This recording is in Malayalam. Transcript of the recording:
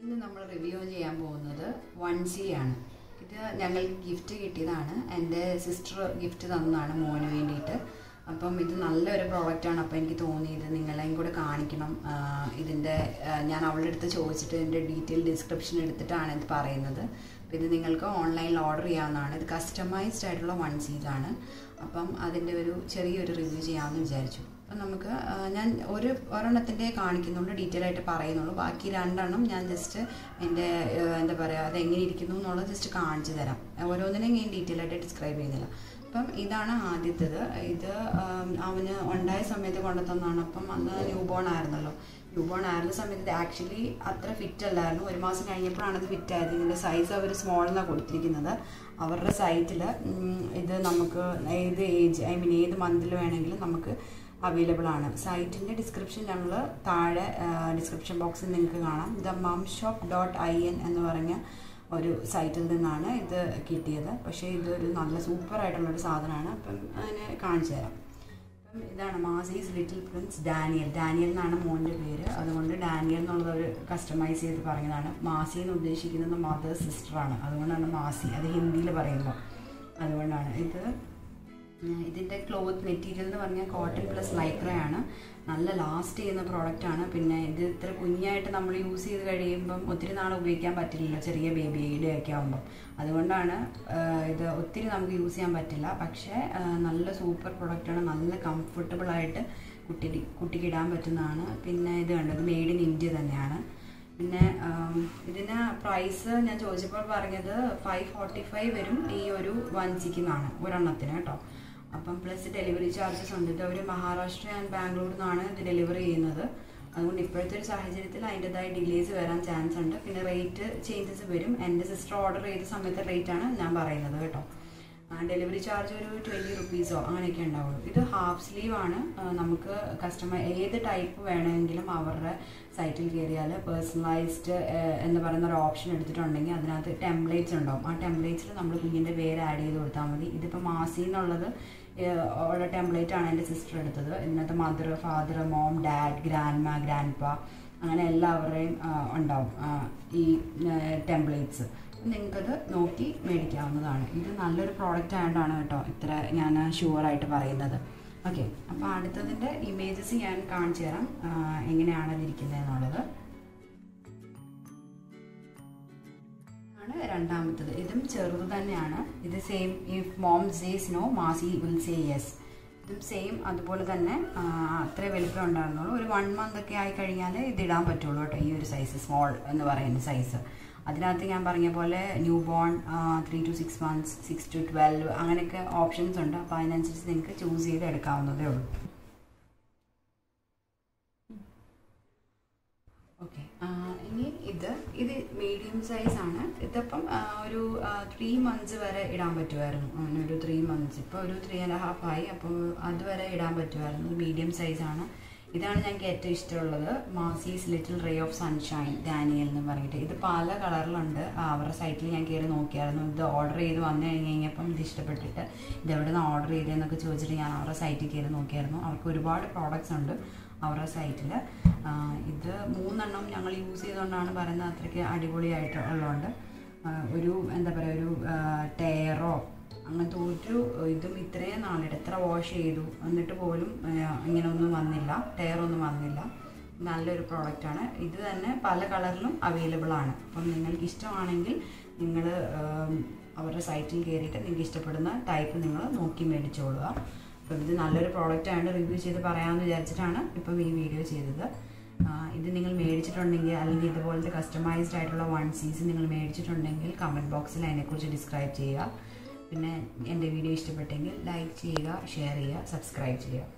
ഇന്ന് നമ്മൾ റിവ്യൂ ചെയ്യാൻ പോകുന്നത് onesie ആണ്. ഇത് ഞങ്ങൾക്ക് ഗിഫ്റ്റ് കിട്ടിയതാണ്. എൻ്റെ സിസ്റ്റർ ഗിഫ്റ്റ് തന്നതാണ് മോന് വേണ്ടിയിട്ട്. അപ്പം ഇത് നല്ലൊരു പ്രോഡക്റ്റാണ്. അപ്പോൾ എനിക്ക് തോന്നി ഇത് നിങ്ങളെയും കൂടെ കാണിക്കണം. ഇതിൻ്റെ ഞാൻ അവളുടെ അടുത്ത് ചോദിച്ചിട്ട് ഇതിൻ്റെ ഡീറ്റെയിൽ ഡിസ്ക്രിപ്ഷൻ എടുത്തിട്ടാണ് ഇത് പറയുന്നത്. അപ്പോൾ ഇത് നിങ്ങൾക്ക് ഓൺലൈനിൽ ഓർഡർ ചെയ്യാവുന്നതാണ്. ഇത് കസ്റ്റമൈസ്ഡ് ആയിട്ടുള്ള onesies ആണ്. അപ്പം അതിൻ്റെ ഒരു ചെറിയൊരു റിവ്യൂ ചെയ്യാമെന്ന് വിചാരിച്ചു. അപ്പം നമുക്ക് ഞാൻ ഒരെണ്ണത്തിൻ്റെ കാണിക്കുന്നുണ്ട്, ഡീറ്റെയിൽ ആയിട്ട് പറയുന്നുള്ളൂ. ബാക്കി രണ്ടെണ്ണം ഞാൻ ജസ്റ്റ് എൻ്റെ എന്താ പറയുക അതെങ്ങനെ ഇരിക്കുന്നു എന്നുള്ളത് ജസ്റ്റ് കാണിച്ചു തരാം. ഓരോന്നിനെയും ഞാൻ ഡീറ്റെയിൽ ആയിട്ട് ഡിസ്ക്രൈബ് ചെയ്യുന്നില്ല. അപ്പം ഇതാണ് ആദ്യത്തേത്. ഇത് അവന് ഉണ്ടായ സമയത്ത് കൊണ്ടുതന്നാണ്. അപ്പം അന്ന് ന്യൂ ബോൺ ആയിരുന്നല്ലോ. ന്യൂ ബോൺ ആയിരുന്ന സമയത്ത് ഇത് ആക്ച്വലി അത്ര ഫിറ്റ് അല്ലായിരുന്നു. ഒരു മാസം കഴിഞ്ഞപ്പോഴാണ് ഇത് ഫിറ്റ് ആയത്. ഇതിൻ്റെ സൈസ് അവർ സ്മോളെന്നാണ് കൊടുത്തിരിക്കുന്നത്. അവരുടെ സൈറ്റിൽ ഇത് നമുക്ക് ഏത് ഏജ് ഏത് മന്തിൽ വേണമെങ്കിലും നമുക്ക് അവൈലബിൾ ആണ്. സൈറ്റിൻ്റെ ഡിസ്ക്രിപ്ഷൻ ഞങ്ങൾ താഴെ ഡിസ്ക്രിപ്ഷൻ ബോക്സിൽ നിങ്ങൾക്ക് കാണാം. ഇത് mumshop.in എന്ന് പറഞ്ഞ ഒരു സൈറ്റിൽ നിന്നാണ് ഇത് കിട്ടിയത്. പക്ഷേ ഇതൊരു നല്ല സൂപ്പറായിട്ടുള്ളൊരു സാധനമാണ്. അപ്പം അതിനെ കാണിച്ചു തരാം. അപ്പം ഇതാണ് മാസീസ് ലിറ്റിൽ പ്രിൻസ് ഡാനിയൽ എന്നാണ് മോൻ്റെ പേര്. അതുകൊണ്ട് ഡാനിയൽ എന്നുള്ളത് ഒരു കസ്റ്റമൈസ് ചെയ്ത് പറഞ്ഞതാണ്. മാസി എന്ന് ഉദ്ദേശിക്കുന്നത് മദർ സിസ്റ്ററാണ്. അതുകൊണ്ടാണ് മാസി, അത് ഹിന്ദിയിൽ പറയുമ്പോൾ. അതുകൊണ്ടാണ് ഇതിൻ്റെ ക്ലോത്ത് മെറ്റീരിയൽ എന്ന് പറഞ്ഞാൽ കോട്ടൺ പ്ലസ് ലൈക്രയാണ്. നല്ല ലാസ്റ്റ് ചെയ്യുന്ന പ്രോഡക്റ്റാണ്. പിന്നെ ഇത് ഇത്ര കുഞ്ഞായിട്ട് നമ്മൾ യൂസ് ചെയ്ത് കഴിയുമ്പം ഒത്തിരി നാൾ ഉപയോഗിക്കാൻ പറ്റില്ലല്ലോ, ചെറിയ ബേബിയുടെ ഒക്കെ ആകുമ്പം. അതുകൊണ്ടാണ് ഇത് ഒത്തിരി നമുക്ക് യൂസ് ചെയ്യാൻ പറ്റില്ല. പക്ഷേ നല്ല സൂപ്പർ പ്രോഡക്റ്റാണ്. നല്ല കംഫർട്ടബിളായിട്ട് കുട്ടിക്ക് ഇടാൻ പറ്റുന്നതാണ്. പിന്നെ ഇത് കണ്ടത് മെയ്ഡ് ഇൻ ഇന്ത്യ തന്നെയാണ്. പിന്നെ ഇതിന് പ്രൈസ് ഞാൻ ചോദിച്ചപ്പോൾ പറഞ്ഞത് 545 വരും ഈ ഒരു onesieക്കുന്നാണ് ഒരെണ്ണത്തിന് കേട്ടോ. അപ്പം പ്ലസ് ഡെലിവറി ചാർജസ് ഉണ്ട്. ഇത് അവർ മഹാരാഷ്ട്ര ആൻഡ് ബാംഗ്ലൂരിൽ നിന്നാണ് ഇത് ഡെലിവറി ചെയ്യുന്നത്. അതുകൊണ്ട് ഇപ്പോഴത്തെ ഒരു സാഹചര്യത്തിൽ അതിൻ്റെതായ ഡിലേസ് വരാൻ ചാൻസ് ഉണ്ട്. പിന്നെ റേറ്റ് ചേഞ്ചസ് വരും. എൻ്റെ സിസ്റ്റർ ഓർഡർ ചെയ്ത സമയത്തെ റേറ്റാണ് ഞാൻ പറയുന്നത് കേട്ടോ. ഡെലിവറി ചാർജ് ഒരു 20 റുപ്പീസോ അങ്ങനെയൊക്കെ ഉണ്ടാവുള്ളൂ. ഇത് ഹാഫ് സ്ലീവാണ്. നമുക്ക് ഏത് ടൈപ്പ് വേണമെങ്കിലും അവരുടെ സൈറ്റിൽ കയറിയാൽ പേഴ്സണലൈസ്ഡ് എന്ന് പറയുന്ന ഒരു ഓപ്ഷൻ എടുത്തിട്ടുണ്ടെങ്കിൽ അതിനകത്ത് ടെംപ്ലേറ്റ്സ് ഉണ്ടാവും. ആ ടെംപ്ലേറ്റ്സിൽ നമ്മൾ കുഞ്ഞിൻ്റെ പേര് ആഡ് ചെയ്ത് കൊടുത്താൽ മതി. ഇതിപ്പോൾ മാസി എന്നുള്ളത് ഉള്ള ടെംപ്ലേറ്റാണ് എൻ്റെ സിസ്റ്റർ എടുത്തത്. ഇതിനകത്ത് mother, father, mom, dad, grandma, grandpa അങ്ങനെ എല്ലാവരുടെയും ഉണ്ടാവും ഈ ടെംപ്ലേറ്റ്സ്. നിങ്ങൾക്കത് നോക്കി മേടിക്കാവുന്നതാണ്. ഇത് നല്ലൊരു പ്രോഡക്റ്റ് ആയതുകൊണ്ടാണ് കേട്ടോ ഇത്ര ഞാൻ ഷുവറായിട്ട് പറയുന്നത്. ഓക്കെ, അപ്പോൾ അടുത്തതിൻ്റെ ഇമേജസ് ഞാൻ കാണിച്ചു തരാം എങ്ങനെയാണ് ഇതിരിക്കുന്നത് എന്നുള്ളത്. രണ്ടാമത്തത് ഇതും ചെറുത് തന്നെയാണ്. ഇത് same if mom says no maasi will say yes. ഇതും സെയിം അതുപോലെ തന്നെ അത്രേ വലിപ്പം ഉണ്ടായിരുന്നുള്ളൂ. ഒരു 1 month ഒക്കെ ആയി കഴിഞ്ഞാൽ ഇതിടാൻ പറ്റുള്ളൂ കേട്ടോ. ഈ ഒരു സൈസ് സ്മോൾ എന്ന് പറയുന്ന സൈസ്. അതിനകത്ത് ഞാൻ പറഞ്ഞ പോലെ newborn 3 to 6 months, 6 to 12 അങ്ങനെയൊക്കെ ഓപ്ഷൻസ് ഉണ്ട്. അപ്പോൾ അതിനനുസരിച്ച് നിങ്ങൾക്ക് ചൂസ് ചെയ്ത് എടുക്കാവുന്നതേ ഉള്ളൂ. ഓക്കെ, ഇനി ഇത് മീഡിയം സൈസാണ്. ഇതിപ്പം ഒരു 3 months വരെ ഇടാൻ പറ്റുമായിരുന്നു. അങ്ങനെ ഒരു 3 months, ഇപ്പോൾ ഒരു 3.5 ആയി. അപ്പോൾ അതുവരെ ഇടാൻ പറ്റുമായിരുന്നു. മീഡിയം സൈസാണ്. ഇതാണ് ഞങ്ങൾക്ക് ഏറ്റവും ഇഷ്ടമുള്ളത്. Macy's little ray of sunshine Daniel എന്ന് പറഞ്ഞിട്ട്. ഇത് പല കളറിലുണ്ട്. അവരുടെ സൈറ്റിൽ ഞാൻ കയറി നോക്കിയായിരുന്നു. ഇത് ഓർഡർ ചെയ്ത് വന്നു കഴിഞ്ഞപ്പം ഇത് ഇഷ്ടപ്പെട്ടിട്ട് ഇതെവിടെ നിന്ന് ഓർഡർ ചെയ്തതെന്നൊക്കെ ചോദിച്ചിട്ട് ഞാൻ അവരുടെ സൈറ്റിൽ കയറി നോക്കിയായിരുന്നു. അവർക്ക് ഒരുപാട് പ്രോഡക്റ്റ്സ് ഉണ്ട് അവരുടെ സൈറ്റിൽ. ഇത് 3 എണ്ണം ഞങ്ങൾ യൂസ് ചെയ്തുകൊണ്ടാണ് പറയുന്നത്. അത്രയ്ക്ക് അടിപൊളിയായിട്ട് ഉള്ളതുകൊണ്ട് ഒരു എന്താ പറയുക ഒരു ടയറോ അങ്ങനത്തെ ഒരു ഇതും ഇത്രയും നാളിട്ട് എത്ര വാഷ് ചെയ്തു എന്നിട്ട് പോലും ഇങ്ങനെയൊന്നും വന്നില്ല, ടയറൊന്നും വന്നില്ല. നല്ലൊരു പ്രോഡക്റ്റാണ്. ഇത് തന്നെ പല കളറിലും അവൈലബിൾ ആണ്. അപ്പം നിങ്ങൾക്ക് ഇഷ്ടമാണെങ്കിൽ നിങ്ങൾ അവരുടെ സൈറ്റിൽ കയറിയിട്ട് നിങ്ങൾക്ക് ഇഷ്ടപ്പെടുന്ന ടൈപ്പ് നിങ്ങൾ നോക്കി മേടിച്ചോളുക. അപ്പം ഇത് നല്ലൊരു പ്രോഡക്റ്റാണ്. റിവ്യൂ ചെയ്ത് പറയാമെന്ന് വിചാരിച്ചിട്ടാണ് ഇപ്പം ഈ വീഡിയോ ചെയ്തത്. ഇത് നിങ്ങൾ മേടിച്ചിട്ടുണ്ടെങ്കിൽ അല്ലെങ്കിൽ ഇതുപോലത്തെ കസ്റ്റമൈസ്ഡ് ആയിട്ടുള്ള onesies നിങ്ങൾ മേടിച്ചിട്ടുണ്ടെങ്കിൽ കമൻറ്റ് ബോക്സിൽ അതിനെക്കുറിച്ച് ഡിസ്ക്രൈബ് ചെയ്യുക. പിന്നെ എൻ്റെ വീഡിയോ ഇഷ്ടപ്പെട്ടെങ്കിൽ ലൈക്ക് ചെയ്യുക, ഷെയർ ചെയ്യുക, സബ്സ്ക്രൈബ് ചെയ്യുക.